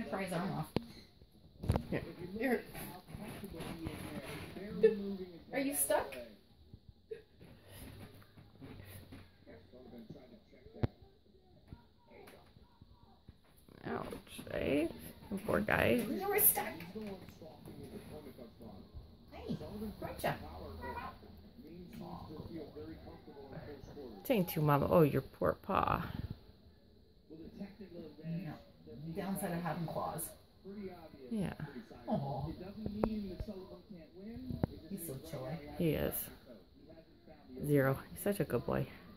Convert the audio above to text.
pry his arm off. Here. Here. Are you stuck? Ouch, eh? Poor guy. You were stuck. Hey, gotcha. Saying to Mama, oh, your poor paw. No. Downside of having claws. Yeah. Oh. He's so chilly. He is. Zero. He's such a good boy.